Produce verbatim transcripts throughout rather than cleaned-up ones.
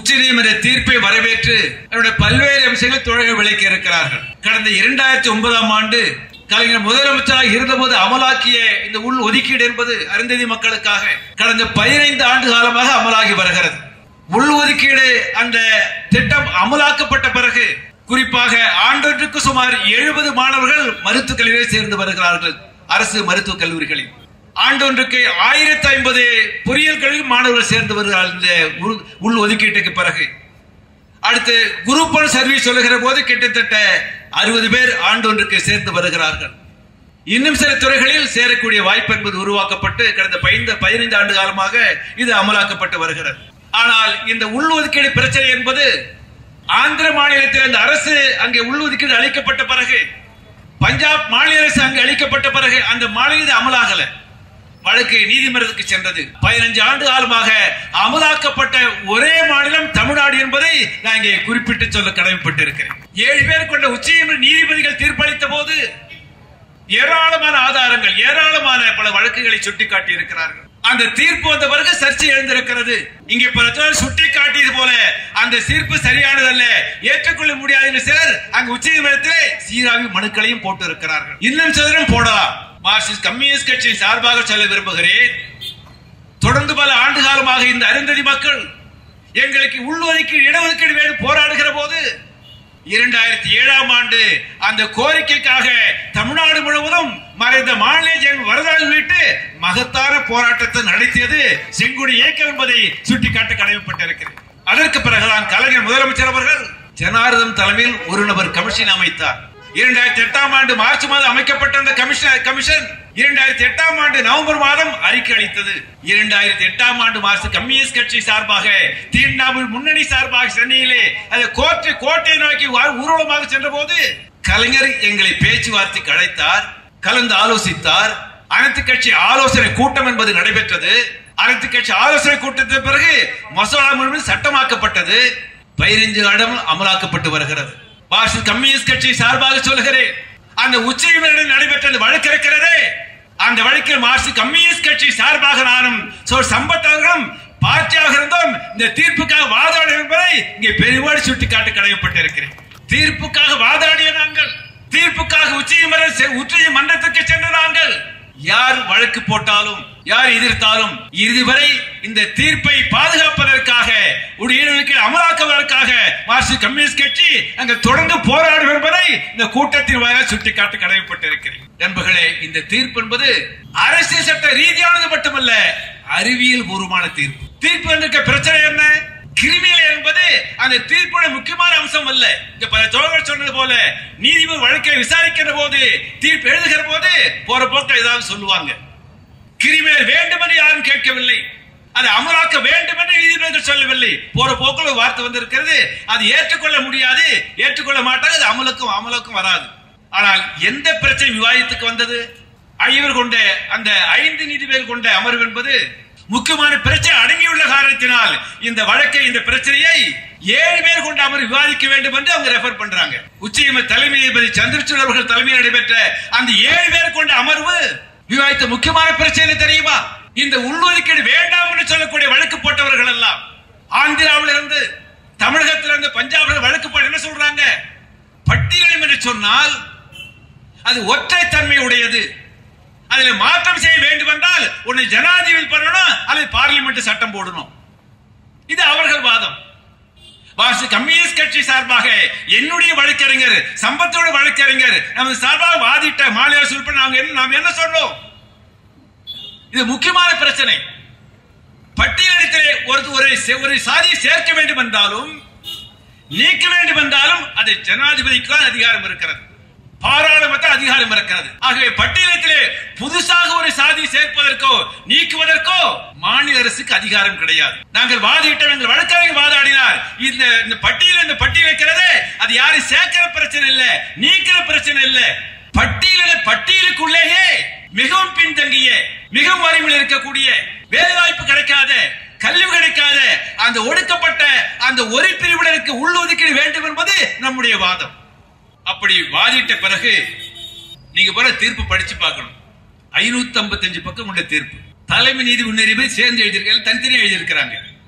உச்சநீதிமன்ற தீர்ப்பை வரவேற்று அவருடைய பல்வேறு அம்சங்கள் தோழர்கள் விளக்கி இருக்கிறார்கள். கடந்த இரண்டாயிரத்தி ஒன்பதாம் ஆண்டு கலைஞர் முதலமைச்சராக இருந்தபோது அமலாக்கிய இந்த உள் ஒதுக்கீடு என்பது அருந்ததி மக்களுக்காக கடந்த பதினைந்து ஆண்டு காலமாக அமலாகி வருகிறது. உள் ஒதுக்கீடு அந்த திட்டம் அமலாக்கப்பட்ட பிறகு குறிப்பாக ஆண்டொன்றுக்கு சுமார் எழுபது மாணவர்கள் மருத்துவக் கல்லூரியில் சேர்ந்து வருகிறார்கள். அரசு மருத்துவக் கல்லூரிகளில் ஆண்டொன்றுக்கு ஆயிரத்தி ஐம்பது பொறியியல் கல்வி மாணவர்கள் சேர்ந்து வருகிறார்கள். இந்த உள் ஒதுக்கீட்டுக்கு பிறகு அடுத்து குரூப் ஒன் சர்வீஸ் சொல்லுகிற போது கிட்டத்தட்ட அறுபது பேர் ஆண்டொன்றுக்கு சேர்ந்து வருகிறார்கள். இன்னும் சில துறைகளில் சேரக்கூடிய வாய்ப்பு என்பது உருவாக்கப்பட்டு கடந்த பதினைந்து ஆண்டு காலமாக இது அமலாக்கப்பட்டு வருகிறது. ஆனால் இந்த உள் ஒதுக்கீடு பிரச்சனை என்பது ஆந்திர மாநிலத்தில் அந்த அரசு அங்கே உள் ஒதுக்கீடு அளிக்கப்பட்ட பிறகு பஞ்சாப் மாநில அரசு அங்கு அளிக்கப்பட்ட பிறகு அந்த மாநில அமலாகல. வழக்கு நீதிமன்றத்துக்கு சென்றது. பதினஞ்சு ஆண்டு காலமாக அமலாக்கப்பட்ட ஒரே மாநிலம் தமிழ்நாடு என்பதை நான் இங்கே குறிப்பிட்டு சொல்ல கடமைப்பட்டிருக்கிறேன். ஏழு பேர் கொண்ட உச்சநீதிமன்ற நீதிபதிகள் தீர்ப்பளித்த போது ஏராளமான ஆதாரங்கள் ஏராளமான பல வழக்குகளை சுட்டிக்காட்டி இருக்கிறார்கள். அந்த தீர்ப்பு வந்த பிறகு சர்ச்சை எழுந்திருக்கிறது. இங்கே பல சுட்டிக்காட்டியது போல அந்த தீர்ப்பு சரியானதல்ல, ஏற்றுக்கொள்ள முடியாது சிலர் அங்கு உச்சநீதிமன்றத்தில் சீராவி மனுக்களையும் போட்டு இருக்கிறார்கள். இன்னும் சிலரும் போடலாம். மார்க்சிஸ்ட் கம்யூனிஸ்ட் கட்சி சார்பாக சொல்ல விரும்புகிறேன். தொடர்ந்து பல ஆண்டு காலமாக இந்த அருந்ததி மக்கள் எங்களுக்கு உள்ளொதுக்கீடு இடஒதுக்கீடு வேண்டும் போராடுகிற போது இரண்டாயிரத்தி ஏழாம் ஆண்டு அந்த கோரிக்கைக்காக தமிழ்நாடு முழுவதும் மறைந்த மாநில வரலாறு உள்ளிட்டு மகத்தான போராட்டத்தை நடத்தியது செங்கோடி இயக்கம் என்பதை சுட்டிக்காட்ட கடமைப்பட்டிருக்கிறது. அதற்கு பிறகுதான் கலைஞர் முதலமைச்சர் அவர்கள் ஜனார்தன் தலைமையில் ஒரு நபர் கமிஷன் அமைத்தார். இரண்டாயிரத்தி எட்டாம் ஆண்டு மார்ச் மாதம் அமைக்கப்பட்ட அந்த கமிஷன் இரண்டாயிரத்தி எட்டாம் ஆண்டு நவம்பர் மாதம் அறிக்கை அளித்தது. இரண்டாயிரத்தி எட்டாம் ஆண்டு மார்க்சிஸ்ட் கம்யூனிஸ்ட் கட்சி சார்பாக தீண்டாமல் முன்னணி சார்பாக சென்னையிலே அந்த கோட்டை கோட்டை நோக்கி ஊர்வலமாக சென்ற போது கலைஞர் எங்களை பேச்சுவார்த்தைக்கு அழைத்தார், கலந்து ஆலோசித்தார். அனைத்து கட்சி ஆலோசனை கூட்டம் என்பது நடைபெற்றது. அனைத்து கட்சி ஆலோசனை கூட்டத்திற்கு பிறகு மசோதா முழுவதும் சட்டமாக்கப்பட்டது. பதினைந்து ஆண்டு அமலாக்கப்பட்டு வருகிறது. மார்க்சிஸ்ட் கம்யூனிஸ்ட் கட்சி சார்பாக சொல்லுகிறேன், அந்த உச்சநீதிமன்றம் நடைபெற்ற வழக்கு இருக்கிறதே, அந்த வழக்கில் மார்க்சிஸ்ட் கம்யூனிஸ்ட் கட்சி சார்பாக நானும் சம்பத் அவர்களும் பார்ட்டியாக இருந்தோம். இந்த தீர்ப்புக்காக வாதாட என்பதை இங்கே பெருவாடி சுட்டிக்காட்ட கடமைப்பட்டிருக்கிறேன். தீர்ப்புக்காக வாதாடிய நாங்கள், தீர்ப்புக்காக உச்சநீதிமன்ற உச்சநீதிமன்றத்துக்கு சென்ற நாங்கள், யார் வழக்கு போட்டாலும் யார் எதிர்த்தாலும் இறுதி வரை இந்த தீர்ப்பை பாதுகாப்பதற்காக அமலாக்குவதற்காக மார்க்சிஸ்ட் கம்யூனிஸ்ட் கட்சி அங்கு தொடர்ந்து போராடும் என்பதை இந்த கூட்டத்தின் வாயிலாக சுட்டிக்காட்ட கடமைப்பட்டிருக்கிறேன். நண்பர்களே, இந்த தீர்ப்பு என்பது அரசியல் சட்ட ரீதியானது மட்டுமல்ல, அறிவியல் பூர்வமான தீர்ப்பு. தீர்ப்பு வந்திருக்க பிரச்சனை என்ன? கிரிமினல் என்பது அந்த தீர்ப்போட முக்கியமான அம்சம் அல்ல. இங்க பல தோழர்கள் சொன்னது போல நீதிபதி வழக்கை விசாரிக்கிற போது தீர்ப்பு எழுதுகிற போது போற போக்க ஏதாவது சொல்லுவாங்க. கிரிமினல் வேண்டும் என்று யாரும் கேட்கவில்லை, அதை அமலாக்க வேண்டும் என்று நீதிபதிகள் சொல்லவில்லை. போற போக்கில் வார்த்தை வந்திருக்கிறது. அது ஏற்றுக்கொள்ள முடியாது, ஏற்றுக்கொள்ள மாட்டாங்க, அது அமலுக்கும் அமலுக்கும் வராது. ஆனால் எந்த பிரச்சனை விவாதத்துக்கு வந்தது? ஐவர் கொண்ட அந்த ஐந்து நீதிபதிகள் கொண்ட அமர்வு என்பது முக்கியமான பிரச்சனை அடங்கியுள்ள காரணத்தினால் இந்த வழக்கை இந்த பிரச்சனையை ஏழு பேர் கொண்ட அமர்வு விவாதிக்க வேண்டும் என்று அவங்க ரெஃபர் பண்றாங்க. உச்சநீதிமன்ற தலைமை நீதிபதி சந்திரசூட் அவர்கள் தலைமையில் நடைபெற்ற அந்த ஏழு பேர் கொண்ட அமர்வு விவாதித்த முக்கியமான பிரச்சனை தெரியுமா? இந்த உள்ளொதுக்கீடு வேண்டாம் என்று சொல்லக்கூடிய வழக்கு போட்டவர்கள் எல்லாம் ஆந்திராவில் இருந்து தமிழகத்தில் இருந்து பஞ்சாபில் வழக்கு போட என்ன சொல்றாங்க? பட்டியலிடும் என்று சொன்னால் அது ஒற்றை தன்மை உடையது, அதில் மாற்றம் செய்ய வேண்டும் என்றால் ஒன்னு ஜனாதிபதி பண்ணணும் அல்லது பார்லிமெண்ட் சட்டம் போடணும். இது அவர்கள் வாதம். மார்க்சிஸ்ட் கம்யூனிஸ்ட் கட்சி சார்பாக என்னுடைய வழக்கறிஞர் சம்பத்தோட வழக்கறிஞர் நமது சார்பாக வாதிட்ட மாநில அரசு நாம் என்ன சொன்னோம்? இது முக்கியமான பிரச்சனை. பட்டியலிடத்திலே ஒரு ஒரு சாதியை சேர்க்க வேண்டும் என்றாலும் நீக்க வேண்டும் என்றாலும் அது ஜனாதிபதிக்கு தான் அதிகாரம் இருக்கிறது, பாராளுமன்ற அதிகாரம் இருக்கிறது. ஆகவே பட்டியலத்திலே புதுசாக ஒரு சாதி சேர்ப்பதற்கோ நீக்குவதற்கோ மாநில அரசுக்கு அதிகாரம் கிடையாது. நாங்கள் வாதிட்ட எங்கள் வழக்கறிஞர் வாதாடினார், இந்த பட்டியல் இந்த பட்டியல் வைக்கிறது அது யாரும் சேர்க்கிற பிரச்சனை இல்ல, நீக்கிற பிரச்சனை இல்ல. பட்டியல பட்டியலுக்குள்ளேயே மிகவும் பின்தங்கிய மிகவும் வறுமையில் இருக்கக்கூடிய வேலைவாய்ப்பு கிடைக்காத கல்வி கிடைக்காத அந்த ஒடுக்கப்பட்ட அந்த ஒரு பிரிவினருக்கு உள்ளொதுக்கீடு வேண்டும் என்பது நம்முடைய வாதம். அப்படி வாதிட்ட பிறகு நீங்க போல தீர்ப்பு படிச்சு பார்க்கணும். ஐநூத்தி ஐம்பத்தி அஞ்சு பக்கம் உள்ள தீர்ப்பு தலைமை நீதி முன்னறிவை சேர்ந்து எழுதியிருக்காங்க, தனித்தனியாக எழுதியிருக்கிறாங்க.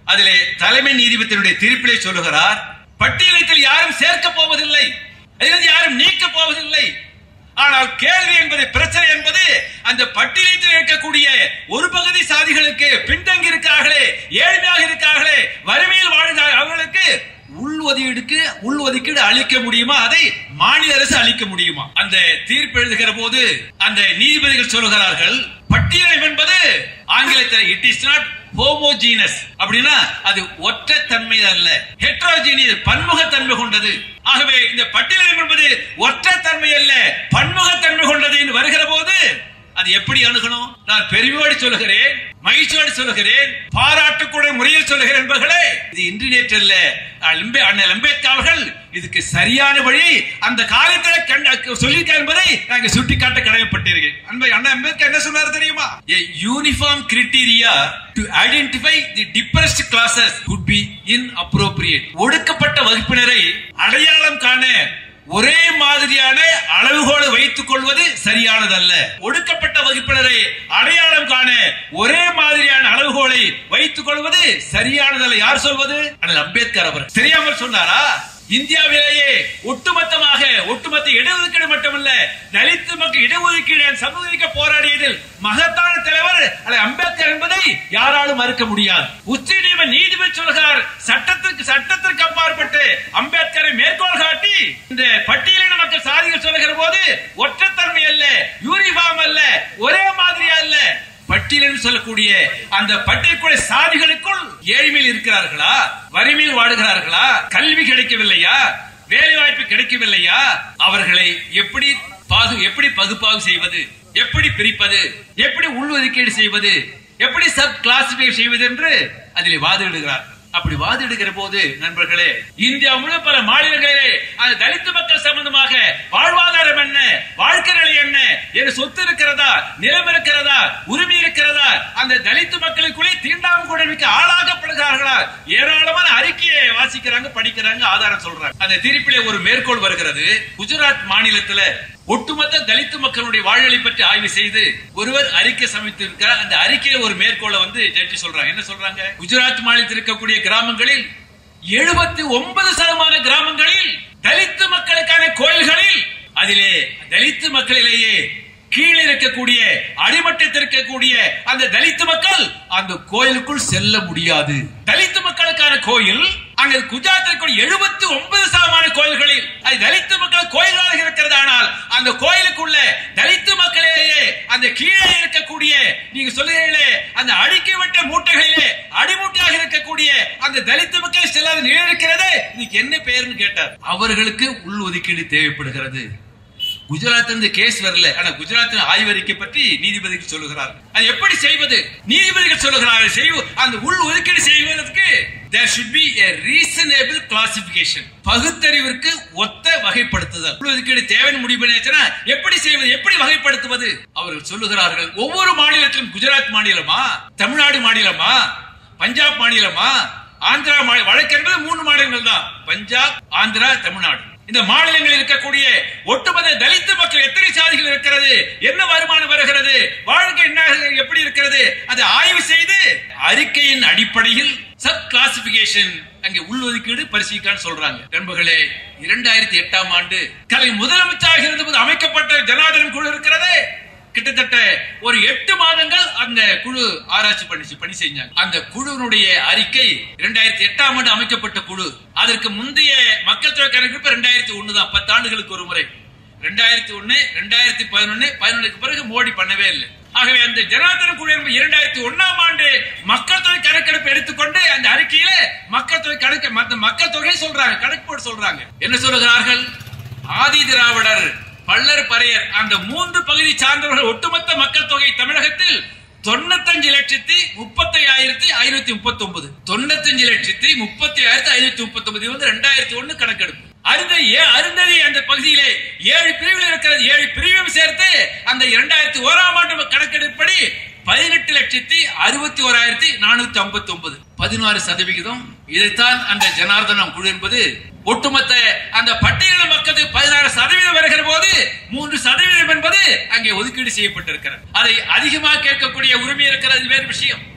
அதிலே தலைமை நீதிபதியினுடைய தீர்ப்பிலே சொல்லுகிறார், பட்டியலில் யாரும் சேர்க்க போவதில்லை, அதிலிருந்து யாரும் நீக்க போவதில்லை. ஆனால் கேள்வி என்பது, பிரச்சனை என்பது, அந்த பட்டியலில் இருக்கக்கூடிய ஒரு பகுதி சாதிகளுக்கு பின்தங்கி இருக்கிறார்களே, ஏழ்மையாக இருக்கிறார்களே, வறுமையில் வாழ்கிறார்கள், அவர்களுக்கு உள் ஒதுக்கீடுக்கு உள் ஒதுக்கீடு அளிக்க முடியுமா? அதை மாநில அரசு அளிக்க முடியுமா? அந்த தீர்ப்பு எழுதுகிற போது அந்த நீதிபதிகள் சொல்லுகிறார்கள், பட்டியல் என்பது ஆங்கிலத்தில் இட் இஸ் நாட் ஹோமோஜீனஸ், அப்படின்னா அது ஒற்றை தன்மை அல்ல, ஹெட்ரோஜீனியஸ், பன்முகத்தன்மை கொண்டது. ஆகவே இந்த பட்டியல் என்பது ஒற்றை தன்மை அல்ல, பன்முகத்தன்மை கொண்டது என்று வருகிற போது அது எப்படி அணுகணும்? நான் பெருமையோடு சொல்லுகிறேன், மகிழ்ச்சியோடு சொல்லுகிறேன், பாராட்டுக்கூடிய முறையில் சொல்லுகிறேன் என்பர்களே, இது இன்று நேற்று அல்ல. அண்ணல் அம்பேத்கர் அவர்கள் இதுக்கு சரியான வழி அந்த காலத்தில் சொல்லியிருக்கார் என்பதை நாங்கள் சுட்டிக்காட்ட கடமைப்பட்டிருக்கேன். அண்ணல் அம்பேத்கர் என்ன சொன்னார் தெரியுமா? A uniform criteria to identify the depressed classes could be inappropriate. ஒடுக்கப்பட்ட வகுப்பினரை அடையாளம் காண ஒரே மாதிரியான அளவுகோலை வைத்துக் கொள்வது சரியானதல்ல. ஒடுக்கப்பட்ட வகுப்பினரை அடையாளம் காண ஒரே மாதிரியான அளவுகோலை வைத்துக் கொள்வது சரியானதல்ல. யார் சொல்வது? அண்ணல் அம்பேத்கர் அவர். தெரியாமல் சொன்னாரா? இந்தியாவிலேயே ஒட்டுமொத்தமாக ஒட்டுமொத்த இடஒதுக்கீடு மட்டுமல்ல, தலித்து மக்கள் இடஒதுக்கீடு சமூக போராடியதில் மகத்தான தலைவர் அம்பேத்கர் என்பதை யாராலும் மறுக்க முடியாது. உச்ச நீதிபதி சொல்கிறார், சட்டத்திற்கு சட்டத்திற்கு அப்பாற்பட்டு அம்பேத்கரை மேற்கோள் காட்டி இந்த பட்டியலின மக்கள் சாதிகள் சொல்லுகிற போது ஒற்றைத்தன்மை அல்ல, யூனிஃபார்ம் அல்ல, ஒரே மாதிரி அல்ல, பட்டியல் சொல்லக்கூடிய அந்த பட்டியலுக்குள்ள சாதிகளுக்குள் ஏழ்மையில் இருக்கிறார்களா, வறுமையில் வாடுகிறார்களா, கல்வி கிடைக்கவில்லையா, வேலை வாய்ப்பு கிடைக்கவில்லையா, அவர்களை எப்படி எப்படி பகுப்பாய்வு செய்வது, எப்படி பிரிப்பது, எப்படி உள்ஒதுக்கீடு செய்வது, எப்படி சப் கிளாசிஃபை செய்வது என்று அதில் வாதிடுகிறார். அப்படி வாதிடுகிற போது நண்பர்களே, இந்தியா முழுவதும் பல மாநிலங்களிலே அந்த தலித் மக்கள் சம்பந்தமாக வாழ்வாதாரம் என்ன, வாழ்க்கை நிலை என்ன, என்று சொத்து இருக்கிறதா, நிலம் இருக்கிறதா, உரிமை இருக்கிறதா, அந்த தலித் மக்களுக்குள்ளே தீண்டாமை கொடுமைக்கு ஆளாக்கப்படுகிறார்களா, ஏராளமான அறிக்கையை வாசிக்கிறாங்க, படிக்கிறாங்க, ஆதாரம் சொல்றாங்க. அந்த தீர்ப்பிலே ஒரு மேற்கோள் வருகிறது. குஜராத் மாநிலத்தில் ஒட்டுமொத்த தலித்து மக்களுடைய வாழ்நிலை பற்றி ஆய்வு செய்து ஒருவர் அறிக்கை சமைத்திருக்கிறார். அந்த அறிக்கையில ஒரு மேற்கோளை வந்து ஜட்ஜி சொல்றாங்க. என்ன சொல்றாங்க? குஜராத் மாநிலத்தில் இருக்கக்கூடிய கிராமங்களில் எழுபத்தி ஒன்பது சதமான கிராமங்களில் தலித்து மக்களுக்கான கோயில்களில் அதிலே தலித்து மக்களிலேயே கீழே இருக்கக்கூடிய அடிமட்டத்தில் இருக்கக்கூடிய அந்த தலித்து மக்கள் அந்த கோயிலுக்குள் செல்ல முடியாது. தலித்து மக்களுக்கான கோயில் அங்க குஜராத்தில் எழுபத்தி ஒன்பது சதமான கோயில்களில் அது தலித்து மக்கள் கோயில்களாக இருக்கிறது. ஆனால் அந்த கோயிலுக்குள்ள தலித்து மக்களிலேயே அந்த கீழே இருக்கக்கூடிய, நீங்க சொல்லுகிறீங்களே அந்த அடிக்கை விட்ட மூட்டைகளிலே அடிமூட்டையாக இருக்கக்கூடிய அந்த தலித்து மக்கள் செல்லாத நிலை இருக்கிறது. இதுக்கு என்ன பெயர்னு கேட்டார். அவர்களுக்கு உள் ஒதுக்கீடு தேவைப்படுகிறது. குஜராத் இருந்து கேஸ் வரல, ஆனா குஜராத் ஆய்வறிக்கை பற்றி நீதிபதிகள் சொல்லுகிறார். அது எப்படி செய்வது? நீதிபதிகள் சொல்லுகிறார்கள், அந்த உள் ஒதுக்கீடு செய்வதற்கு there should be a reasonable classification. பகுத்தறிவிற்கு ஒத்த வகைப்படுத்துதல். உள் ஒதுக்கீடு தேவைன்னு முடிவு பண்ணியாச்சுன்னா எப்படி செய்வது, எப்படி வகைப்படுத்துவது? அவர்கள் சொல்லுகிறார்கள், ஒவ்வொரு மாநிலத்திலும், குஜராத் மாநிலமா, தமிழ்நாடு மாநிலமா, பஞ்சாப் மாநிலமா, ஆந்திரா மாநிலம், வழக்கு என்பது மூன்று மாநிலங்கள் தான், பஞ்சாப், ஆந்திரா, தமிழ்நாடு. இந்த மாநிலங்களில் இருக்கக்கூடிய ஒட்டுமொத்த தலித்து மக்கள் எத்தனை சாதிகள் இருக்கிறது, என்ன வருமானம் வருகிறது, வாழ்க்கை என்ன எப்படி இருக்கிறது, அதை ஆய்வு செய்து அறிக்கையின் அடிப்படையில் சப் கிளாசிபிகேஷன் அங்கே உள் ஒதுக்கீடு பரிசீலிக்கான்னு சொல்றாங்க. நண்பர்களே, இரண்டாயிரத்தி எட்டாம் ஆண்டு கலை முதலமைச்சராக இருந்தபோது அமைக்கப்பட்ட ஜனார்தன் குழு இருக்கிறது. கிட்டத்தட்ட ஒரு எட்டு மாதங்கள் அந்த குழு ஆராய்ச்சி பண்ணி பணி செஞ்சாங்க. அந்த குழுவினுடைய அறிக்கை இரண்டாயிரத்தி எட்டாம் ஆண்டு அமைக்கப்பட்ட குழு. அதற்கு முந்தைய மக்கள் தொகை கணக்கெடுப்பு இரண்டாயிரத்தி ஒண்ணு தான், பத்து ஆண்டுகளுக்கு ஒரு முறை. இரண்டாயிரத்தி ஒண்ணு இரண்டாயிரத்தி பதினொன்னு பதினொன்னுக்கு பிறகு மோடி பண்ணவே இல்லை. ஆகவே அந்த ஜனார்தன் குழு இரண்டாயிரத்தி ஒன்னாம் ஆண்டு மக்கள் தொகை கணக்கெடுப்பு எடுத்துக்கொண்டு அந்த அறிக்கையில மக்கள் தொகை கணக்கு மக்கள் தொகை சொல்றாங்க, கணக்கு போட்டு சொல்றாங்க. என்ன சொல்லுகிறார்கள்? ஆதி திராவிடர், பள்ளர், பறையர் அந்த மூன்று பகுதி சார்ந்தவர்கள் ஒட்டுமொத்த மக்கள் தொகை தமிழகத்தில் தொண்ணூத்தஞ்சு லட்சத்தி முப்பத்தி ஆயிரத்தி ஐநூத்தி முப்பத்தி ஒன்பது தொண்ணூத்தஞ்சு லட்சத்தி முப்பத்தி ஆயிரத்தி ஐநூத்தி முப்பத்தி ஒன்பது வந்து இரண்டாயிரத்தி ஒண்ணு கணக்கெடுப்பு. அருந்ததி அந்த பகுதியிலே ஏழு பிரிவுகள் இருக்கிறது. ஏழு பிரிவையும் சேர்த்து அந்த இரண்டாயிரத்தி ஓராம் ஆண்டு கணக்கெடுப்படி பதினெட்டு லட்சத்தி அறுபத்தி ஓராயிரத்தி நானூத்தி ஐம்பத்தி ஒன்பது பதினாறு சதவிகிதம். இதைத்தான் அந்த ஜனார்தனம் குழு என்பது ஒட்டுமொத்த அந்த பட்டியலின மக்களுக்கு பதினாறு சதவீதம் வருகிற போது மூன்று சதவீதம் என்பது அங்கே ஒதுக்கீடு செய்யப்பட்டிருக்கிறது. அதை அதிகமாக கேட்கக்கூடிய உரிமை இருக்கிறது, வேறு விஷயம்.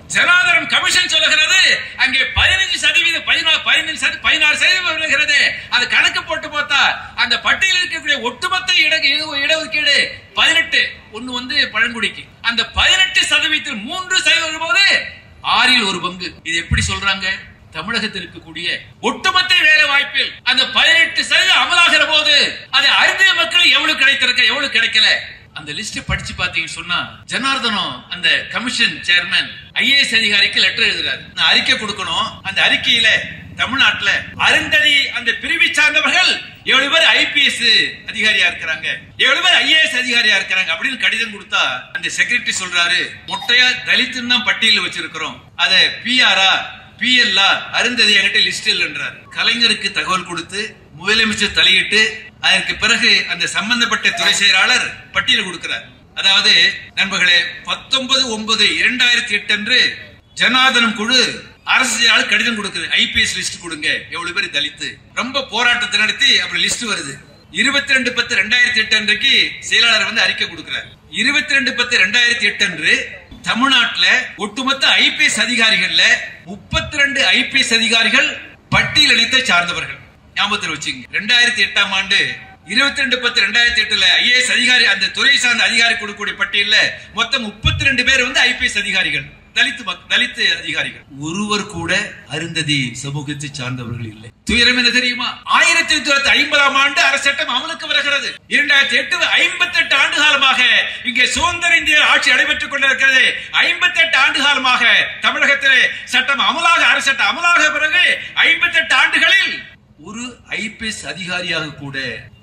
ஜனார்தனம் கமிஷன் சொல்லுகிறது அங்கே பதினஞ்சு சதவீதம் பதினாறு சதவீதம் விழுகிறது. அது கணக்கு போட்டு பார்த்தா அந்த பட்டியலில் இருக்கக்கூடிய ஒட்டுமொத்த இடஒதுக்கீடு பதினெட்டு ஒன்னு வந்து பழங்குடிக்கு. அந்த பதினெட்டு சதவீதத்தில் மூன்று சதவீதம் போது ஆறில் ஒரு பங்கு. இது எப்படி சொல்றாங்க? தமிழகத்தில் இருக்கக்கூடிய ஒட்டுமொத்த வேலை வாய்ப்பில் அந்த பதினெட்டு சதவீதம் அமலாகிற போது அது அருந்திய மக்கள் எவ்வளவு கிடைத்திருக்க எவ்வளவு கிடைக்கல. அந்த லிஸ்ட் படிச்சு பாத்தீங்கன்னு சொன்னா ஜனார்தனம் அந்த கமிஷன் சேர்மன் ஐஏஎஸ் அதிகாரிக்கு லெட்டர் எழுதுறாரு. அறிக்கை கொடுக்கணும். அந்த அறிக்கையில தமிழ்நாட்டுல அருந்ததி அந்த பிரிவை சார்ந்தவர்கள் எவ்வளவு பேர் ஐபிஎஸ் அதிகாரியா இருக்கிறாங்க, எவ்வளவு பேர் ஐஏஎஸ் அதிகாரியா இருக்கிறாங்க அப்படின்னு கடிதம் கொடுத்தா அந்த செக்ரட்டரி சொல்றாரு, மொட்டையா தலித்துன்னு தான் பட்டியல் வச்சிருக்கிறோம், அத பிஆரா பிஎல்ஆ அருந்ததி என்கிட்ட லிஸ்ட் இல்லைன்றார். கலைஞருக்கு தகவல் கொடுத்து முதலமைச்சர் தலையிட்டு அதற்கு பிறகு அந்த சம்பந்தப்பட்ட துறை செயலாளர் பட்டியல் கொடுக்கிறார். அதாவது நண்பர்களே, பத்தொன்பது ஒன்பது இரண்டாயிரத்தி எட்டு அன்று ஜனார்தனம் குழு அரசு கடிதம் கொடுக்குது, ஐபிஎஸ் லிஸ்ட் கொடுங்க, எவ்வளவு பேர் தலித்து. ரொம்ப போராட்டத்தை நடத்தி அப்புறம் லிஸ்ட் வருது. இருபத்தி ரெண்டு பத்து ரெண்டாயிரத்தி எட்டு அன்றைக்கு செயலாளர் வந்து அறிக்கை கொடுக்கிறார். இருபத்தி ரெண்டு பத்து ரெண்டாயிரத்தி எட்டு அன்று தமிழ்நாட்டில் ஒட்டுமொத்த ஐபிஎஸ் அதிகாரிகள்ல முப்பத்தி ரெண்டு ஐபிஎஸ் அதிகாரிகள் பட்டியல் இனத்தை சார்ந்தவர்கள். ஞாபகத்தில் வச்சுங்க. ரெண்டாயிரத்தி எட்டாம் ஆண்டு இருபத்தி ரெண்டு பத்து ரெண்டாயிரத்தி எட்டுல ஐஏஎஸ் அதிகாரி அந்த துறை சார்ந்த அதிகாரி கொடுக்கக்கூடிய பட்டியல மொத்தம் முப்பத்தி ரெண்டு பேர் வந்து ஐபிஎஸ் அதிகாரிகள், தலித்து தலித்து அதிகாரிகள். ஒருவர் கூட அருந்ததி சமூகத்தை சார்ந்தவர்கள் இல்லை. துயரம் என்ன தெரியுமா? ஆயிரத்தி தொள்ளாயிரத்தி ஐம்பதாம் ஆண்டு அரசு சட்டம் அமலுக்கு வருகிறது. இரண்டாயிரத்தி எட்டு ஐம்பத்தி எட்டு ஆண்டு காலமாக இங்கே சுதந்திர இந்திய ஆட்சி நடைபெற்றுக் கொண்டிருக்கிறது. ஐம்பத்தி எட்டு ஆண்டு காலமாக தமிழகத்திலே சட்டம் அமலாக அரசு சட்டம் அமலாக பிறகு ஐம்பத்தி எட்டு ஆண்டுகளில் ஒரு ஐபிஎஸ் அதிகாரியாக கூட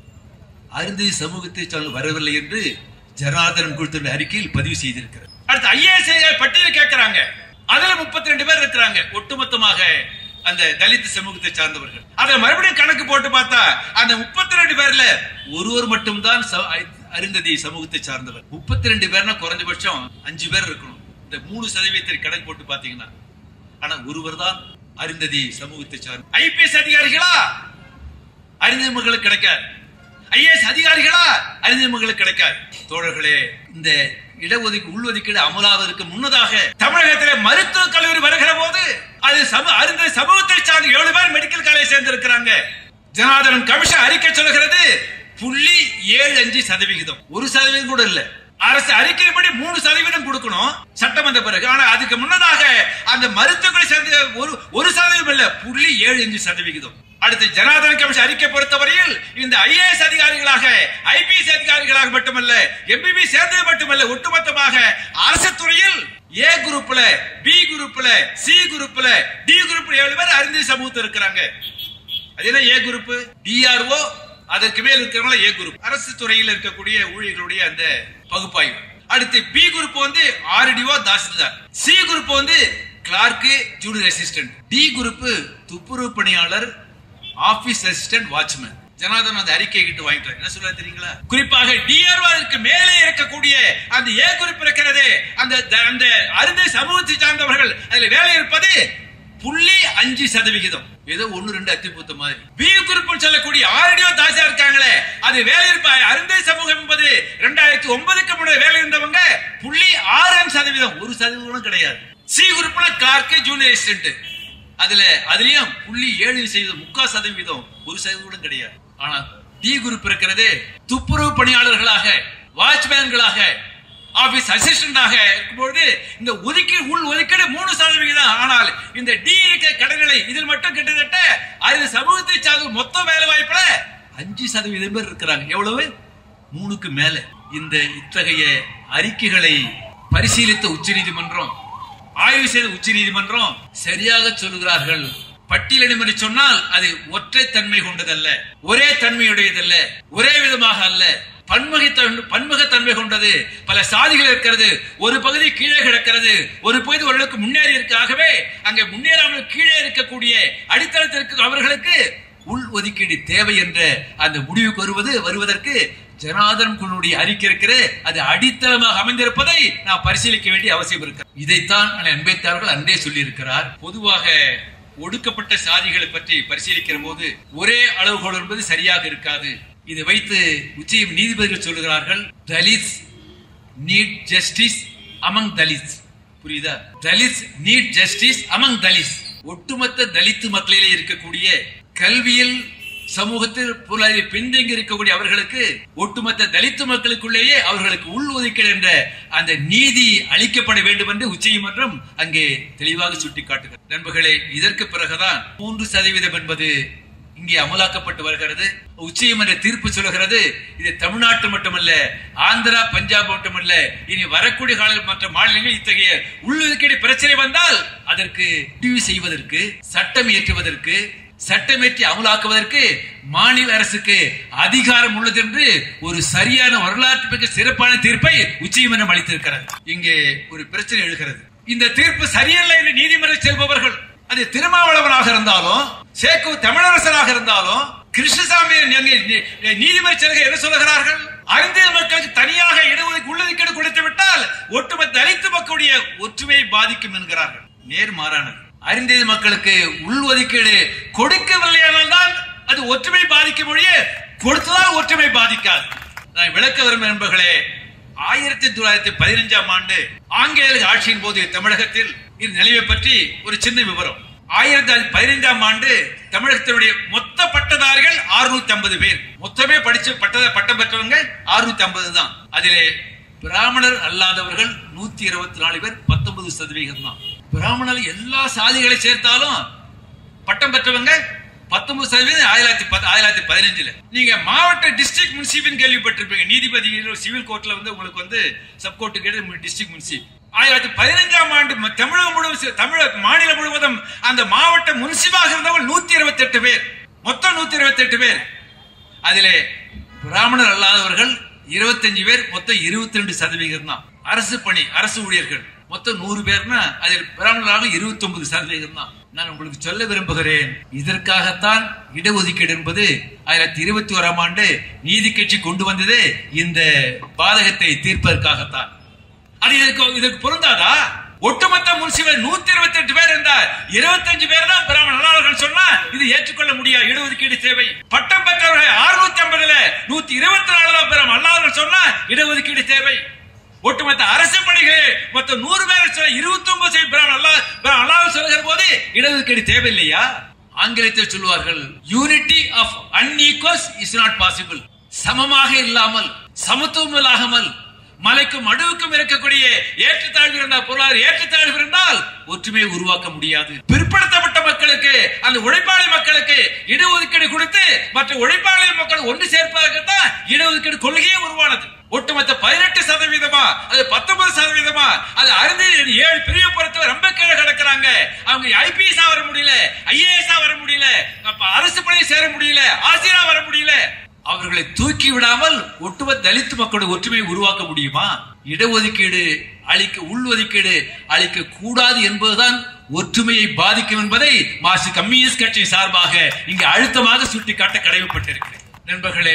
அருந்ததி சமூகத்தை சார்ந்து வரவில்லை என்று ஜனார்தனம் கொடுத்த அறிக்கையில் பதிவு செய்திருக்கிறார். அடுத்து ஐஏஎஸ் பட்டியல் கேட்கிறாங்க. அதுல முப்பத்தி ரெண்டு பேர் இருக்கிறாங்க ஒட்டுமொத்தமாக அந்த தலித் சமூகத்தை சார்ந்தவர்கள். அதை மறுபடியும் கணக்கு போட்டு பார்த்தா அந்த முப்பத்தி ரெண்டு பேர்ல ஒருவர் மட்டும்தான் அருந்ததி சமூகத்தை சார்ந்தவர். முப்பத்தி ரெண்டு பேர்னா குறைஞ்சபட்சம் அஞ்சு பேர் இருக்கணும். இந்த மூணு சதவீதத்தை கணக்கு போட்டு பாத்தீங்கன்னா, ஆனா ஒருவர் தான் அருந்ததி சமூகத்தை சார்ந்த. ஐபிஎஸ் அதிகாரிகளா அருந்ததி மக்களுக்கு கிடைக்காது, ஐஏஎஸ் அதிகாரிகளா அருந்ததி மக்களுக்கு கிடைக்காது. தோழர்களே, இந்த இடஒதுக்கீடு உள்ஒதுக்கீடு அமலாவதற்கு முன்னதாக தமிழகத்தில் மருத்துவ கல்லூரி வருகிற போது அது அருந்ததி சமூகத்தை சார்ந்த ஏழு பேர் மெடிக்கல் காலேஜ் சேர்ந்திருக்கிறாங்க. ஜனார்தனம் கமிஷன் அறிக்கை சொல்கிறது புள்ளி ஏழு அஞ்சு சதவிகிதம், ஒரு சதவீதம் கூட இல்ல. அரசு அறிக்கைப்படி மூணு சதவீதம் கொடுக்கணும் சட்டம் வந்த பிறகு. ஆனா அதுக்கு முன்னதாக அந்த மருத்துவ சேர்ந்த ஒரு ஒரு சதவீதம் இல்ல, புள்ளி ஏழு அஞ்சு சதவிகிதம். அடுத்து ஜனார்தன கமிஷன் அறிக்கை பொறுத்தவரையில் இந்த ஐஏஎஸ் அதிகாரிகளாக ஐபிஎஸ் அதிகாரிகளாக மட்டுமல்ல, எம்பிபி சேர்ந்தது மட்டுமல்ல, ஒட்டுமொத்தமாக அரசு துறையில் ஏ குரூப்ல, பி குரூப்ல, சி குரூப்ல, டி குரூப்ல ஏழு பேர் அருந்ததி சமூகத்தில் இருக்கிறாங்க. அது என்ன ஏ குரூப்? டிஆர்ஓ, அதற்கு மேல் இருக்கிறவங்க ஏ குரூப், அரசு துறையில் இருக்கக்கூடிய ஊழியர்களுடைய அந்த பகுப்பாய்வு. அடுத்து பி குரூப் வந்து ஆர்டிஓ, தாசில்தார். சி குரூப் வந்து clerk, junior assistant. D group துப்புரவு பணியாளர், ஆபீஸ் அசிஸ்டன்ட், வாட்ச்மேன். ஜனார்தன் அந்த அறிக்கை கிட்ட வாங்கிட்டார். என்ன சொல்ல தெரியுங்களா? குறிப்பாக டிஆர்ஓ மேலே இருக்கக்கூடிய அந்த ஏ குரூப் இருக்கிறது, அந்த அந்த அருந்ததி சமூகத்தை சார்ந்தவர்கள் அதில் வேலை இருப்பது புள்ளி அஞ்சு சதவிகிதம். ஏதோ ஒன்னு ரெண்டு அத்திபூத்த மாதிரி. பி குரூப் சொல்லக்கூடிய ஆர்டிஓ, தாசியா இருக்காங்களே, அது வேலை இருப்ப அருந்ததி சமூகம் என்பது இரண்டாயிரத்தி ஒன்பதுக்கு முன்னாடி வேலை இருந்தவங்க புள்ளி ஆறு சதவீதம், ஒரு சதவீதம் கிடையாது. சி குரூப்ல கிளார்க், ஜூனியர் அசிஸ்டன்ட், அதுல அதுலயும் புள்ளி ஏழு சதவீதம், முக்கால் சதவீதம், ஒரு சதவீதம் கிடையாது. ஆனா டி குரூப் இருக்கிறது துப்புரவு பணியாளர்களாக, வாட்ச்மேன்களாக, ஆபீஸ் அசிஸ்டன்டாக இருக்கும்போது இந்த ஒதுக்கீடு உள் ஒதுக்கீடு மூணு சதவீதம். ஆனால் இந்த டி கடநிலை இதில் மட்டும் கிட்டத்தட்ட அது சமூகத்தை சார்ந்த மொத்த வேலை வாய்ப்புல அஞ்சு சதவீதம் பேர் இருக்கிறாங்க. எவ்வளவு? மூணுக்கு மேல. இந்த இத்தகைய அறிக்கைகளை பரிசீலித்த உச்ச நீதிமன்றம், ஆய்வு செய்த உச்ச நீதிமன்றம் சரியாக சொல்லுகிறார்கள். பட்டியலிடம் என்று சொன்னால் அது ஒற்றை தன்மை கொண்டதல்ல, ஒரே தன்மையுடையதல்ல, ஒரே விதமாக அல்ல, பன்முக பன்முகத்தன்மை கொண்டது. பல சாதிகள் இருக்கிறது, ஒரு பகுதி கீழே கிடக்கிறது, ஒரு பகுதி ஓரளவுக்கு முன்னேறி இருக்காகவே அங்கே முன்னேறாமல் கீழே இருக்கக்கூடிய அடித்தளத்திற்கு அவர்களுக்கு உள் ஒதுக்கீடு தேவை என்ற அந்த முடிவுக்கு வருவது வருவதற்கு ஜனார்தன் குழுவுடைய அறிக்கை இருக்கிற அது அடித்தளமாக அமைந்திருப்பதை நாம் பரிசீலிக்க வேண்டிய அவசியம் இருக்கு. இதைத்தான் அம்பேத்கர் அன்றே சொல்லி இருக்கிறார். பொதுவாக ஒடுக்கப்பட்ட சாதிகளை பற்றி பரிசீலிக்கிற போது ஒரே அளவுகோல் என்பது சரியாக இருக்காது. இதை வைத்து உச்ச நீதிபதிகள் சொல்லுகிறார்கள், Dalits need justice among Dalits. புரியுதா? Dalit need justice among Dalit. ஒட்டுமொத்த தலித்து மக்களிலே இருக்கக்கூடிய கல்வியில் சமூகத்தில் பொருளாதார பின்தங்கி இருக்கக்கூடிய அவர்களுக்கு ஒட்டுமொத்த தலித்து மக்களுக்குள்ளேயே அவர்களுக்கு உள் ஒதுக்கீடு என்ற அந்த நீதி அளிக்கப்பட வேண்டும் என்று உச்சநீதிமன்றம் அங்கே தெளிவாக சுட்டிக்காட்டுகிறது. நண்பர்களே, இதற்கு பிறகுதான் மூன்று சதவீதம் என்பது இங்கே அமலாக்கப்பட்டு வருகிறது. உச்சநீதிமன்ற தீர்ப்பு சொல்லுகிறது, இது தமிழ்நாட்டு மட்டுமல்ல, ஆந்திரா, பஞ்சாப் மட்டுமல்ல, இனி வரக்கூடிய காலத்தில் மற்ற மாநிலங்கள் இத்தகைய உள்ளொதுக்கீடு பிரச்சனை வந்தால் அதற்கு முடிவு செய்வதற்கு, சட்டம் இயற்றுவதற்கு, சட்டமேற்றி அமலாக்குவதற்கு மாநில அரசுக்கு அதிகாரம் உள்ளது என்று ஒரு சரியான வரலாற்று மிக சிறப்பான தீர்ப்பை உச்சநீதிமன்றம் அளித்திருக்கிறது. இங்கே ஒரு பிரச்சனை எழுகிறது. இந்த தீர்ப்பு சரியல்ல என்று நீதிமன்றம் செல்பவர்கள், அது திருமாவளவனாக இருந்தாலும், சேக்கு தமிழரசனாக இருந்தாலும், கிருஷ்ணசாமி நீதிமன்ற செல்க என்ன சொல்லுகிறார்கள்? ஐந்து மக்களுக்கு தனியாக இடஒதுக்கீடு உள்ளொதுக்கீடு கொடுத்து விட்டால் ஒட்டுமொத்த தலித்து மக்களுடைய ஒற்றுமையை பாதிக்கும் என்கிறார்கள். நேர்மாறானது. அறிந்தது மக்களுக்கு உள் ஒதுக்கீடு கொடுக்கவில்லையானால் தான் அது ஒற்றுமை பாதிக்க மொழியே, கொடுத்ததால் ஒற்றுமை பாதிக்காது. நான் விளக்க விரும்பும் நண்பர்களே, ஆயிரத்தி தொள்ளாயிரத்தி பதினஞ்சாம் ஆண்டு ஆங்கிலேயர் ஆட்சியின் போது தமிழகத்தில் இந்த நிலையை பற்றி ஒரு சின்ன விவரம். ஆயிரத்தி தொள்ளாயிரத்தி பதினைந்தாம் ஆண்டு தமிழகத்தினுடைய மொத்த பட்டதாரிகள் அறுநூத்தி ஐம்பது பேர். மொத்தமே படிச்சு பட்ட பட்டம் பெற்றவங்க அறுநூத்தி ஐம்பது தான். அதிலே பிராமணர் அல்லாதவர்கள் நூத்தி இருபத்தி நாலு பேர், பத்தொன்பது சதவீதம் தான். பிராமணர் எல்லா சாதிகளை சேர்த்தாலும் பட்டம் பெற்றவங்க பத்தொன்பது சதவீதம். ஆயிரத்தி ஆயிரத்தி பதினஞ்சுல நீங்க மாவட்ட டிஸ்ட்ரிக்ட் முன்சிபின் கேள்விப்பட்டிருப்பீங்க. நீதிபதி சிவில் கோர்ட்ல வந்து உங்களுக்கு வந்து சப்கோர்ட்டு டிஸ்ட்ரிக்ட் முன்சிப். ஆயிரத்தி பதினைஞ்சாம் ஆண்டு தமிழகம் முழுவதும், தமிழக மாநிலம் முழுவதும் அந்த மாவட்ட முன்சிபாக இருந்தவங்க நூத்தி இருபத்தி எட்டு பேர், மொத்தம் நூத்தி இருபத்தி எட்டு பேர். அதிலே பிராமணர் அல்லாதவர்கள் இருபத்தி அஞ்சு பேர், மொத்தம் இருபத்தி ரெண்டு சதவீதம் தான். அரசு பணி, அரசு ஊழியர்கள் மொத்தம் நூறு பேர்னா அதில் பிராமணராக இருபத்தி ஒன்பது சதவீதம் தான். நான் உங்களுக்கு சொல்ல விரும்புகிறேன், இதற்காகத்தான் இடஒதுக்கீடு என்பது ஆயிரத்தி இருபத்தி ஓராம் ஆண்டு நீதி கட்சி கொண்டு வந்தது இந்த பாதகத்தை தீர்ப்பதற்காகத்தான். அது இதற்கு இதற்கு பொருந்தாதா? ஒட்டுமொத்த முன்சிபல் நூத்தி இருபத்தி எட்டு பேர் இருந்தார், இருபத்தி அஞ்சு பேர் தான் பிராமணர்கள் சொன்னா இது ஏற்றுக்கொள்ள முடியாது. இடஒதுக்கீடு தேவை. பட்டம் பெற்றவர்கள் அறுநூத்தி ஐம்பதுல நூத்தி இருபத்தி நாலு தான் பிராமணர்கள் சொன்னா இடஒதுக்கீடு தேவை. ஒட்டுமொத்த அரசு பணிகளே மொத்தம் நூறு பேர் சொல்ல இருபத்தி ஒன்பது பிராமணர்கள் சொல்லுகிற போது இடஒதுக்கீடு தேவையில்லையா? ஆங்கிலத்தில் சொல்லுவார்கள், unity of unequals is not possible. சமமாக இல்லாமல், சமத்துவம் இல்லாமல், மலைக்கும் அடுவுக்கும் இருக்கக்கூடிய ஏற்றத்தாழ்வு இருந்தால், பொருளாதார ஏற்றத்தாழ்வு இருந்தால் ஒற்றுமையை உருவாக்க முடியாது. பிற்படுத்தப்பட்ட மக்களுக்கு, அந்த உழைப்பாளி மக்களுக்கு இடஒதுக்கீடு கொடுத்து மற்ற உழைப்பாளி மக்கள் ஒன்று சேர்ப்பதற்குத்தான் இடஒதுக்கீடு கொள்கையே உருவானது. ஒட்டுமொத்த பதினெட்டு சதவீதமா அது பத்தொன்பது சதவீதமா அது அறுதி ஏழு பிரிவு பொறுத்தவரை ரொம்ப கீழே கிடக்குறாங்க. அவங்க ஐபிஎஸ் வர முடியல, ஐஏஎஸ் வர முடியல, அரசு பணி சேர முடியல, ஆசிரியரா வர முடியல. அவர்களை தூக்கி விடாமல் ஒட்டுமொத்த தலித்து மக்களுடைய ஒற்றுமையை உருவாக்க முடியுமா? இடஒதுக்கீடு அளிக்க, உள்ஒதுக்கீடு அளிக்க கூடாது என்பதுதான் ஒற்றுமையை பாதிக்கும் என்பதை மார்க்சிஸ்ட் கம்யூனிஸ்ட் கட்சி சார்பாக இங்கு அழுத்தமாக சுட்டிக்காட்ட கடமைப்பட்டிருக்கிறேன். நண்பர்களே,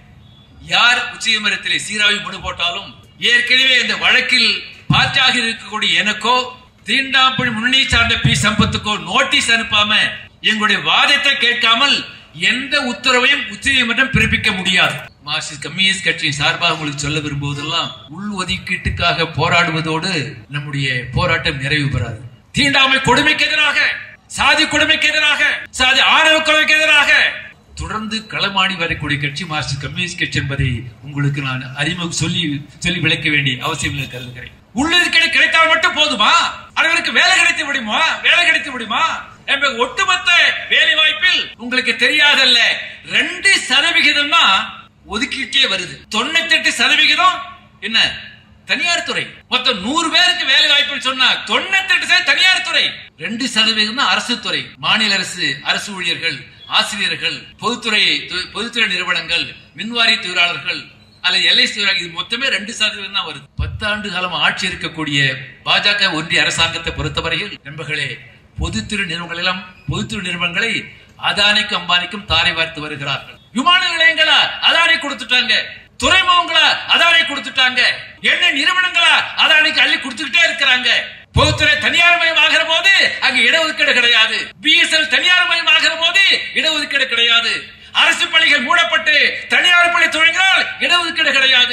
யார் உச்சநீதிமன்றத்திலே சீராய்வு மனு போட்டாலும் ஏற்கனவே இந்த வழக்கில் பாற்றாக இருக்கக்கூடிய எனக்கோ தீண்டாம்படி முன்னணி சார்ந்த பி சம்பத்துக்கோ நோட்டீஸ் அனுப்பாம எங்களுடைய வாதத்தை கேட்காமல் எந்த உத்தரவையும் உச்சநீதிமன்றம் பிறப்பிக்க முடியாது. மார்க்சிஸ்ட் கம்யூனிஸ்ட் கட்சியின் சார்பாக உங்களுக்கு சொல்ல விரும்புவதெல்லாம் உள் ஒதுக்கீட்டுக்காக போராடுவதோடு நம்முடைய போராட்டம் நிறைவு பெறாது. தீண்டாமை கொடுமைக்கு எதிராக, சாதி கொடுமைக்கு எதிராக, சாதி ஆணவ கொடுமைக்கு எதிராக தொடர்ந்து களமாடி வரக்கூடிய கட்சி மார்க்சிஸ்ட் கம்யூனிஸ்ட் கட்சி என்பதை உங்களுக்கு நான் அறிமுகம் சொல்லி சொல்லி விளக்க வேண்டிய அவசியம் இல்லை கருதுகிறேன். உள்ளொதுக்கீடு கிடைத்தால் மட்டும் போதுமா? அவர்களுக்கு வேலை கிடைத்து விடுமா? வேலை கிடைத்து விடுமா? ஒட்டுமொத்த வேலை வாய்ப்பில் உங்களுக்கு தெரியாதல்ல, ரெண்டு சதவிகிதம் தான் ஒதுக்கீட்டே வருது. தொண்ணூத்தி எட்டு சதவிகிதம் என்ன தனியார் துறை. மொத்தம் நூறு பேருக்கு வேலை வாய்ப்பு சொன்னா தொண்ணூத்தி எட்டு தனியார் துறை, ரெண்டு சதவீதம் தான் அரசு துறை. மாநில அரசு, அரசு ஊழியர்கள், ஆசிரியர்கள், பொதுத்துறை பொதுத்துறை நிறுவனங்கள், மின்வாரி தொழிலாளர்கள் அல்லது எல்ஐசி தொழிலாளர்கள், இது மொத்தமே ரெண்டு சதவீதம் தான் வருது. பத்தாண்டு காலம் ஆட்சி இருக்கக்கூடிய பாஜக ஒன்றிய அரசாங்கத்தை பொறுத்தவரையில் நண்பர்களே, பொதுத்துறை நிறுவனங்கள் எல்லாம் பொதுத்துறை நிறுவனங்களை அதானிக்கும் அம்பானிக்கும் தாரை வார்த்து வருகிறார்கள். விமான நிலையங்களா அதானி கொடுத்துட்டாங்க, துறைமுகங்களா அதானி கொடுத்துட்டாங்க, எண்ணெய் நிறுவனங்களா அதானிக்கு அள்ளி கொடுத்துக்கிட்டே இருக்கிறாங்க. பொதுத்துறை தனியார் மயம் ஆகிற போது அங்க இடஒதுக்கீடு கிடையாது. பிஎஸ்எல் தனியார் மயம் ஆகிற போது இடஒதுக்கீடு கிடையாது. அரசு பள்ளிகள் மூடப்பட்டு தனியார் பள்ளி தொடங்கினால் இடஒதுக்கீடு கிடையாது.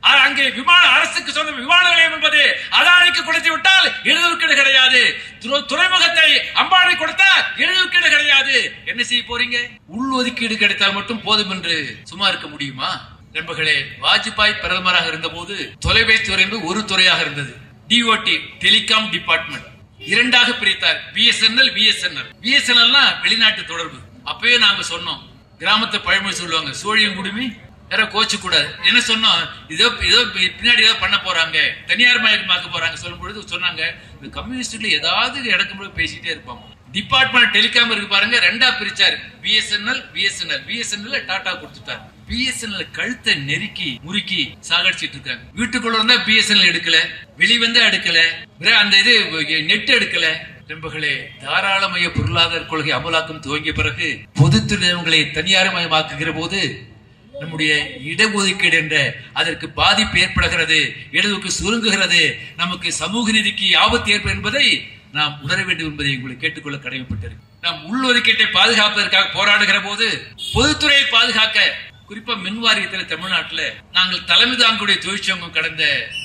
அங்கே விமான அரசுக்கு சொந்த விமான நிலையம் என்பது அதானிக்கு கொடுத்து விட்டால் இடஒதுக்கீடு கிடையாது. துறைமுகத்தை அம்பானி கொடுத்தா இடஒதுக்கீடு கிடையாது. என்ன செய்ய போறீங்க? உள்ஒதுக்கீடு கிடைத்தால் மட்டும் போதும் என்று சும்மா இருக்க முடியுமா? நண்பர்களே, வாஜ்பாய் பிரதமராக இருந்த போது தொலைபேசி துறை என்பது ஒரு துறையாக இருந்தது. டிஓடி டெலிகாம் டிபார்ட்மெண்ட் இரண்டாக பிரித்தார். பிஎஸ்என்எல் பிஎஸ்என்எல் பிஎஸ்என்எல் வெளிநாட்டு தொடர்பு. அப்பவே நாங்க சொன்னோம், கிராமத்தை பழமொழி சொல்லுவாங்க, சோழியம் குடுமி யாரோ கோச்சு கூடாது. என்ன சொன்னோம், இதோ இதோ பின்னாடி ஏதோ பண்ண போறாங்க, தனியார் மயமாக்க போறாங்க சொல்லும் பொழுது சொன்னாங்க, இந்த கம்யூனிஸ்ட்ல ஏதாவது இடக்கும்போது பேசிட்டே இருப்பாங்க. டிபார்ட்மெண்ட் டெலிகாம் இருக்கு பாருங்க, ரெண்டா பிரிச்சாரு. பிஎஸ்என்எல் பிஎஸ்என்எல் பிஎஸ்என்எல் டாடா கொடுத்துட்டாரு. பிஎஸ்என்எல் கழுத்தை நெருக்கி முறுக்கி சாகடிச்சிட்டு இருக்காங்க. வீட்டுக்குள்ள இருந்தா பிஎஸ்என்எல் எடுக்கல, வெளிவந்தா எடுக்கல, அந்த இது நெட் எடுக்கல. நண்பர்களே, தாராளமய பொருளாதார கொள்கை அமலாக்கம் துவங்கிய பிறகு பொது நிறுவனங்களை தனியார்மயமாக்குகிற போது நம்முடைய இடஒதுக்கீடு என்ற அதற்கு பாதிப்பு ஏற்படுகிறது, இடஒதுக்கு சுருங்குகிறது, நமக்கு சமூக நீதிக்கு ஆபத்து ஏற்படும் என்பதை நாம் உணர வேண்டும் என்பதை உங்களை கேட்டுக்கொள்ள கடமைப்பட்டிருக்கு. நாம் உள்ஒதுக்கீட்டை பாதுகாப்பதற்காக போராடுகிற போது பொதுத்துறையை பாதுகாக்க, குறிப்பா மின் வாரியத்தில் தமிழ்நாட்டில் நாங்கள் தலைமை தாங்கக்கூடிய தொழிற்சங்கம் கடந்த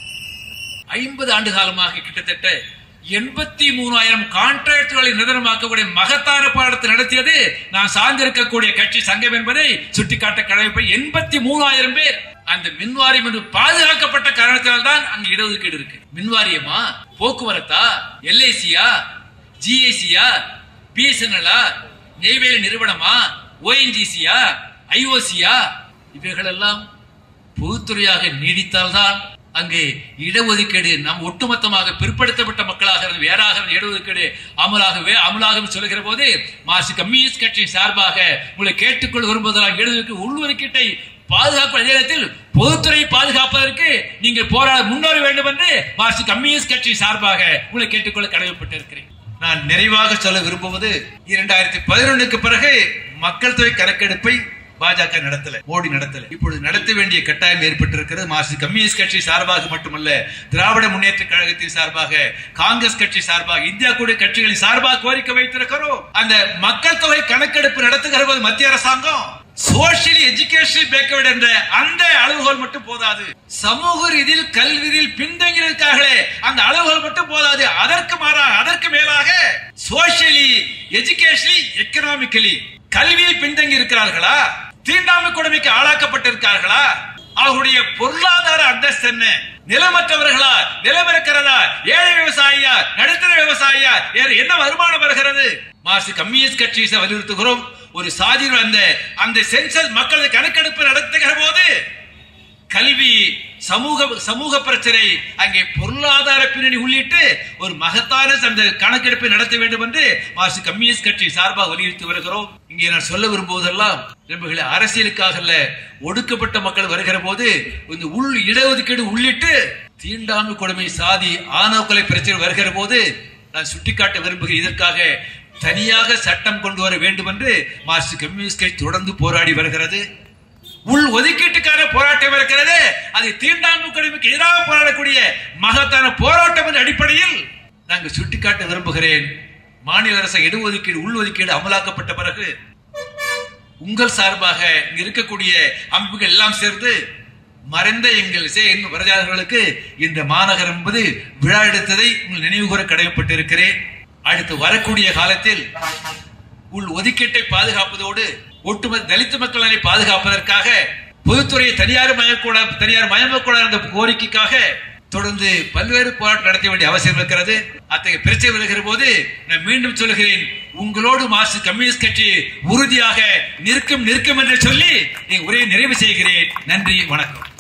ஐம்பது ஆண்டு காலமாக கிட்டத்தட்ட எண்பத்தி மூணாயிரம் கான்ட்ராக்டுகளை நிரந்தரமாக்கக்கூடிய மகத்தான பாடத்தை நடத்தியது நான் சார்ந்திருக்கக்கூடிய கட்சி சங்கம் என்பதை சுட்டிக்காட்ட கடமைப்பை. எண்பத்தி மூணாயிரம் பேர் அந்த மின்வாரியம் என்று பாதுகாக்கப்பட்ட காரணத்தினால் தான் அங்க இடஒதுக்கீடு இருக்கு. மின்வாரியமா, போக்குவரத்தா, எல்ஐசியா, ஜிஐசியா, பிஎஸ்என்எல், நெய்வேலி நிறுவனமா, ஓஎன்ஜிசியா, ஐஓசியா, இவைகள் எல்லாம் பொதுத்துறையாக நீடித்தால்தான் அங்கே இடஒதுக்கீடு நம் ஒட்டுமொத்தமாக பிற்படுத்தப்பட்ட மக்களாக வேறாக இடஒதுக்கீடு அமலாகவே அமலாக சொல்லுகிற போது மார்க்சிஸ்ட் கம்யூனிஸ்ட் கட்சி சார்பாக உங்களை கேட்டுக்கொள்ள விரும்புவதாக இடஒதுக்கீடு உள்ஒதுக்கீட்டை பாதுகாப்பு நேரத்தில் பொதுத்துறை பாதுகாப்பதற்கு நீங்கள் போராட முன்னேற வேண்டும் என்று மார்க்சிஸ்ட் கம்யூனிஸ்ட் கட்சி சார்பாக உங்களை கேட்டுக்கொள்ள கடமைப்பட்டிருக்கிறேன். நான் நிறைவாக சொல்ல விரும்புவது, இரண்டாயிரத்தி பதினொன்னுக்கு பிறகு மக்கள் தொகை கணக்கெடுப்பை பாஜக நடத்தல, மோடி நடத்தல. இப்பொழுது நடத்த வேண்டிய கட்டாயம் ஏற்பட்டிருக்கிறது. மார்க்சிஸ்ட் கம்யூனிஸ்ட் கட்சி சார்பாக மட்டுமல்ல, திராவிட முன்னேற்ற கழகத்தின் சார்பாக, காங்கிரஸ் கட்சி சார்பாக, இந்தியா கூடிய கட்சிகளின் சார்பாக கோரிக்கை வைத்திருக்கிறோம். அந்த மக்கள் தொகை கணக்கெடுப்பு நடத்துகிற போது மத்திய அரசாங்கம் சோசியல் எஜுகேஷன் பேக்வர்ட் என்ற அந்த அளவுகோல் மட்டும் போதாது, சமூக ரீதியில் கல்வி ரீதியில் பின்தங்கியிருக்கார்களே அந்த அளவுகோல் மட்டும் போதாது, அதற்கு மாறாக அதற்கு மேலாக சோசியலி எஜுகேஷனலி எக்கனாமிக்கலி கல்வியில் பின்தங்கி இருக்கிறார்களா, தீண்டாமை கொடுமைக்கு ஆளாக்கப்பட்டிருக்கார்களா, அவர்களுடைய பொருளாதார அந்தஸ்து என்ன, நிலமற்றவர்களா, நிலம் இருக்கிறதா, ஏழை விவசாயியா, நடுத்தர விவசாயியா, என்ன வருமானம் வருகிறது? மார்க்சிஸ்ட் கம்யூனிஸ்ட் கட்சி வலியுறுத்துகிறோம். ஒரு சாதி அந்த அந்த சென்சஸ் மக்கள் கணக்கெடுப்பு நடத்துகிற போது கல்வி, சமூக சமூக பிரச்சனை, அங்கே பொருளாதார பின்னணி உள்ளிட்டு ஒரு மகத்தான அந்த கணக்கெடுப்பை நடத்த வேண்டும் என்று மார்க்சிஸ்ட் கம்யூனிஸ்ட் கட்சி சார்பாக வலியுறுத்தி வருகிறோம். இங்கே நான் சொல்ல விரும்புவதெல்லாம் நண்பர்களே, அரசியலுக்காக அல்ல, ஒடுக்கப்பட்ட மக்கள் வருகிற போது இந்த உள் இடஒதுக்கீடு உள்ளிட்டு தீண்டாமை கொடுமை, சாதி, ஆணவ கொலை பிரச்சனை வருகிற போது நான் சுட்டிக்காட்ட விரும்புகிறேன். இதற்காக தனியாக சட்டம் கொண்டு வர வேண்டும் என்று மார்க்சிஸ்ட் கம்யூனிஸ்ட் கட்சி தொடர்ந்து போராடி வருகிறது. உள் ஒதுக்கீட்டுக்கான போராட்டம் இருக்கிறது, அது தீண்டாமை கொடுமைக்கு எதிராக போராடக்கூடிய மகத்தான போராட்டம் என்ற அடிப்படையில் நாங்கள் சுட்டிக்காட்ட விரும்புகிறேன். மாநில அரசு இடஒதுக்கீடு உள் ஒதுக்கீடு அமலாக்கப்பட்ட பிறகு உங்கள் சார்பாக இங்க இருக்கக்கூடிய அமைப்புகள் எல்லாம் சேர்ந்து மறைந்த எங்கள் வரலாறுகளுக்கு இந்த மாநகரம் என்பது விழா எடுத்ததை உங்கள் நினைவுகூர கடமைப்பட்டிருக்கிறேன். அடுத்து வரக்கூடிய காலத்தில் உள் ஒதுக்கீட்டை பாதுகாப்பதோடு ஒட்டுமொத்த தலித் மக்களை பாதுகாப்பதற்காக பொதுத்துறையை தனியார் மயக்கூட தனியார் மயமக்கூட என்ற கோரிக்கைக்காக தொடர்ந்து பல்வேறு போராட்டம் நடத்த வேண்டிய அவசியம் இருக்கிறது. அத்தகைய பிரச்சனை வருகிற போது நான் மீண்டும் சொல்கிறேன், உங்களோடு மார்க்சிஸ்ட் கம்யூனிஸ்ட் கட்சி உறுதியாக நிற்கும் நிற்கும் என்று சொல்லி உரையை நிறைவு செய்கிறேன். நன்றி, வணக்கம்.